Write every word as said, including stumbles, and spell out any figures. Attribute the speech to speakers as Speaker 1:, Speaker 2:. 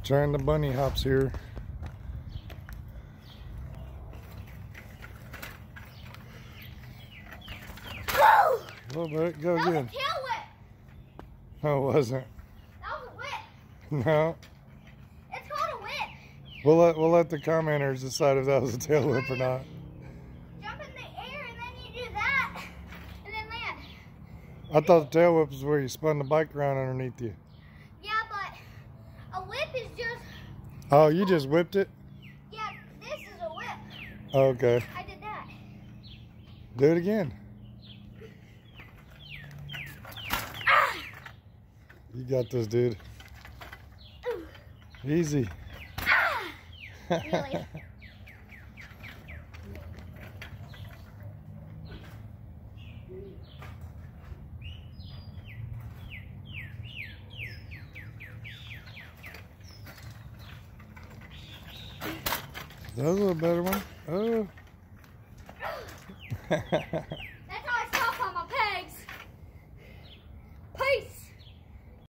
Speaker 1: Trying the bunny hops here. A little bit. Go
Speaker 2: that
Speaker 1: again.
Speaker 2: Was a tail whip.
Speaker 1: No, it wasn't.
Speaker 2: That was a whip.
Speaker 1: No.
Speaker 2: It's called a whip.
Speaker 1: We'll let we'll let the commenters decide if that was a tail whip or not.
Speaker 2: Jump in the air and then you do that and then land.
Speaker 1: I thought the tail whip was where you spun the bike around underneath you.
Speaker 2: Yeah, but a whip is just.
Speaker 1: Oh, you just whipped it?
Speaker 2: Yeah, this is a whip.
Speaker 1: Okay.
Speaker 2: I did that.
Speaker 1: Do it again. You got this, dude.
Speaker 2: Ooh.
Speaker 1: Easy.
Speaker 2: Really?
Speaker 1: That was a little better one. Oh.